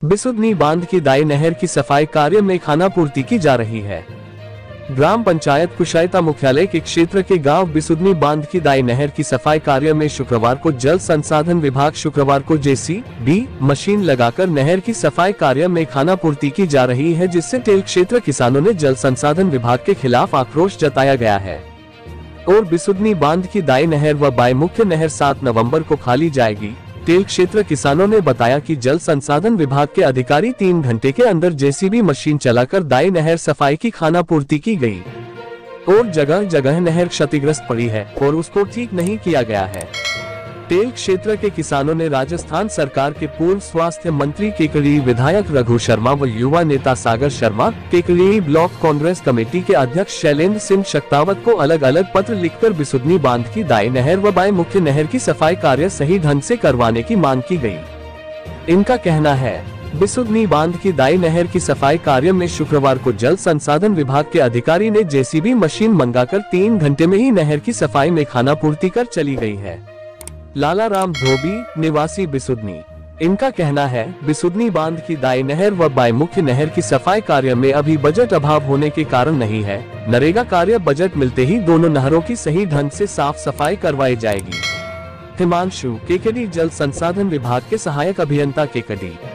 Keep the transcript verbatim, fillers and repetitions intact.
बिसुधनी बांध की दाई नहर की सफाई कार्य में खानापूर्ति की जा रही है। ग्राम पंचायत कुशायता मुख्यालय के क्षेत्र के गांव बिसुधनी बांध की दाई नहर की सफाई कार्य में शुक्रवार को जल संसाधन विभाग शुक्रवार को जेसीबी मशीन लगाकर नहर की सफाई कार्य में खानापूर्ति की जा रही है, जिससे टेल क्षेत्र किसानों ने जल संसाधन विभाग के खिलाफ आक्रोश जताया गया है। और बिसुधनी बांध की दाई नहर व बाई मुख्य नहर सात नवंबर को खाली जाएगी। टेल क्षेत्र किसानों ने बताया कि जल संसाधन विभाग के अधिकारी तीन घंटे के अंदर जेसीबी मशीन चलाकर दाई नहर सफाई की खानापूर्ति की गई और जगह जगह नहर क्षतिग्रस्त पड़ी है और उसको ठीक नहीं किया गया है। टेल क्षेत्र के किसानों ने राजस्थान सरकार के पूर्व स्वास्थ्य मंत्री केकड़ी विधायक रघु शर्मा व युवा नेता सागर शर्मा, केकड़ी ब्लॉक कांग्रेस कमेटी के अध्यक्ष शैलेंद्र सिंह शक्तावत को अलग अलग पत्र लिखकर बिसुधनी बांध की दाई नहर व बाई मुख्य नहर की सफाई कार्य सही ढंग से करवाने की मांग की गई। इनका कहना है, बिसुधनी बांध की दाई नहर की सफाई कार्य में शुक्रवार को जल संसाधन विभाग के अधिकारी ने जेसीबी मशीन मंगाकर तीन घंटे में ही नहर की सफाई में खानापूर्ति कर चली गई है। लाला राम धोबी, निवासी बिसुधनी, इनका कहना है, बिसुधनी बांध की दाई नहर व बाई मुख्य नहर की सफाई कार्य में अभी बजट अभाव होने के कारण नहीं है। नरेगा कार्य बजट मिलते ही दोनों नहरों की सही ढंग से साफ सफाई करवाई जाएगी। हिमांशु केकड़ी, जल संसाधन विभाग के सहायक अभियंता केकड़ी।